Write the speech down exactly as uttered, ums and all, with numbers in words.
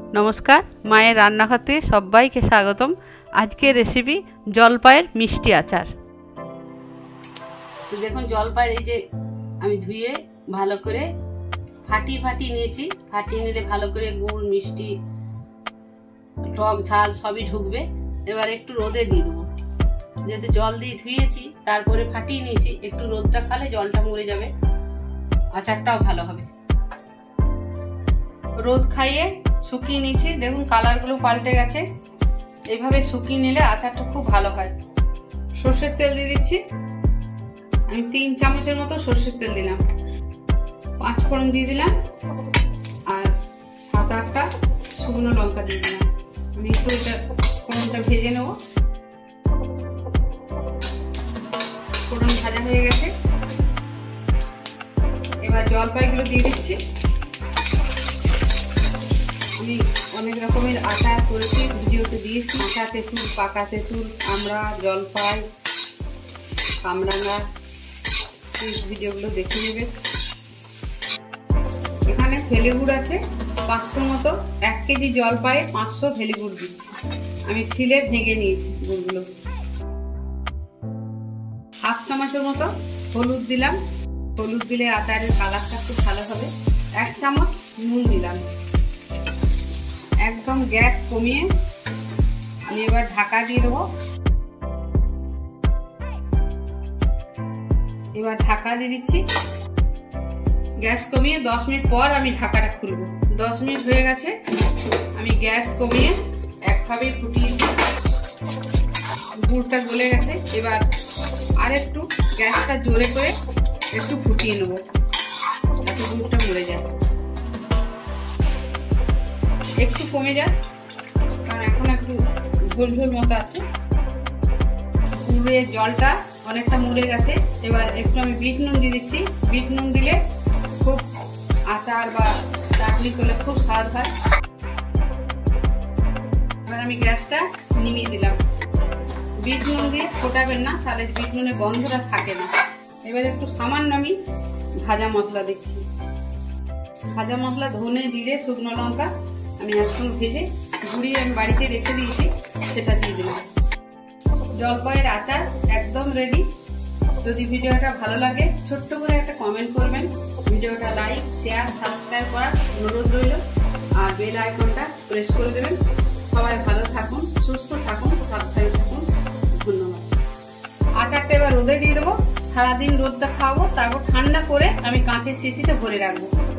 नमस्कार माয়ের রান্নাঘরে সবাইকে স্বাগতম। আজকের রেসিপি জলপাইয়ের মিষ্টি আচার। তো দেখুন জলপাই এই যে আমি ধুয়ে ভালো করে ফাটি ফাটি নিয়েছি। ফাটিয়ে নিলে ভালো করে গুড় মিষ্টি টক ঝাল সবই ঢুকবে। এবার একটু রোদে দিয়ে দেবো, যেহেতু জল দিয়ে ধুয়েছি তারপরে ফাটিয়ে নিয়েছি। একটু রোদটা খালে জলটা মরে যাবে, আচারটাও ভালো হবে। রোদ খাইয়ে শুকিয়ে নিয়েছি, দেখুন কালারগুলো পাল্টে গেছে। এইভাবে শুকিয়ে নিলে আচারটা খুব ভালো হয়। সর্ষের তেল দিয়ে দিচ্ছি, আমি তিন চামচের মতো সর্ষের তেল দিলাম। পাঁচ ফোড়ন দিয়ে দিলাম আর সাত আটটা শুকনো লঙ্কা দিয়ে দিলাম। আমি একটু এটা ফোড়নটা ভেজে নেব। ফোড়ন ভাজা হয়ে গেছে, এবার জলপাইগুলো দিয়ে দিচ্ছি। আমি অনেক রকমের আচার করেছি, ভিডিওতে দিয়েছি। কাঁচা তেঁতুল, পাকা তেঁতুল, আমড়া, জলপাই, কামরাঙা, এই ভিডিওগুলো দেখে নেবে। এখানে ফেলে গুড় আছে পাঁচশোর মতো। এক কেজি জলপাই পাঁচশো ফেলে গুড় দিচ্ছি। আমি শিলে ভেঙে নিয়েছি গুড়গুলো। হাফ চামচের মতো হলুদ দিলাম। হলুদ দিলে আচারের কালারটা খুব ভালো হবে। এক চামচ নুন দিলাম। একদম গ্যাস কমিয়ে আমি এবার ঢাকা দিয়ে দেবো। এবার ঢাকা দিয়ে দিচ্ছি। গ্যাস কমিয়ে দশ মিনিট পর আমি ঢাকাটা খুলবো। দশ মিনিট হয়ে গেছে, আমি গ্যাস কমিয়ে একভাবেই ফুটিয়েছি। গুড়টা গলে গেছে। এবার আর একটু গ্যাসটা জোরে করে একটু ফুটিয়ে নেবো, যাতে গুড়টা মরে যায়। একটু কমে যায়, কারণ এখন একটু ঝোল ঝোল মতো আছে। গুড়ের জলটা অনেকটা মরে গেছে। এবার একটু আমি বিট নুন দিয়ে দিচ্ছি। বিট নুন দিলে খুব আচার বা চাটনি করলে খুব স্বাদ হয়। এবার আমি গ্যাসটা নিমিয়ে দিলাম। বিট নুন দিয়ে ফোটাবেন না, তাহলে বিট নুনের গন্ধটা থাকে না। এবার একটু সামান্য আমি ভাজা মশলা দিচ্ছি। ভাজা মশলা ধনে, জিরে, শুকনো লঙ্কা আমি একসঙ্গে ভেজে গুঁড়িয়ে আমি বাড়িতে রেখে দিয়েছি, সেটা দিয়ে দিলাম। জলপাইয়ের আচার একদম রেডি। যদি ভিডিওটা ভালো লাগে ছোট্ট করে একটা কমেন্ট করবেন। ভিডিওটা লাইক, শেয়ার, সাবস্ক্রাইব করার অনুরোধ রইল। আর বেল আইকনটা প্রেস করে দেবেন। সবাই ভালো থাকুন, সুস্থ থাকুন, সাবস্ক্রাইব থাকুন। ধন্যবাদ। আচারটা এবার রোদে দিয়ে দেবো। সারাদিন রোদটা খাওয়াবো, তারপর ঠান্ডা করে আমি কাঁচের শিশিতে ভরে রাখবো।